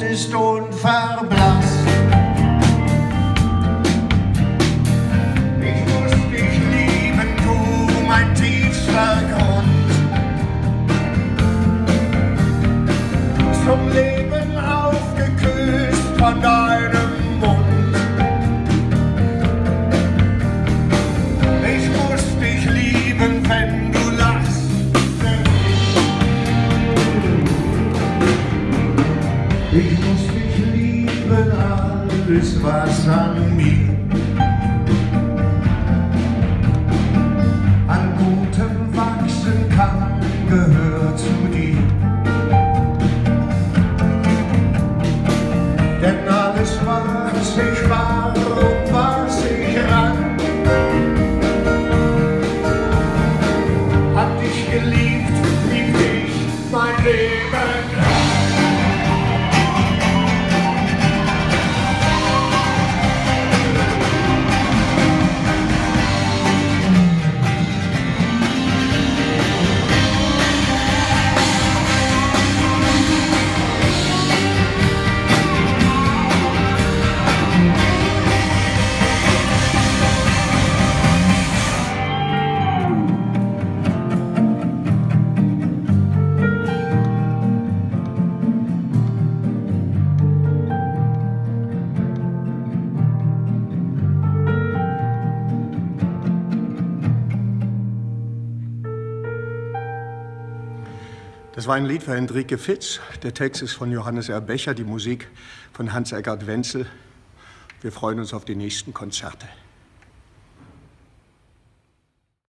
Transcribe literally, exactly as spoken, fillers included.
ist unverblasst. Ich muss dich lieben, du mein tiefster Grund. Zum Leben aufgeküsst von deinem Mund. Ich muss dich lieben, wenn du lachst. Ich muss dich lieben, alles was an mir an Gutem wachsen kann, gehört zu dir. Denn alles was ich war und was ich rang, hat dich geliebt, lieb dich mein Leben lang. Das war ein Lied für Henrike Fitz. Der Text ist von Johannes R. Becher, die Musik von Hans-Eggert Wenzel. Wir freuen uns auf die nächsten Konzerte.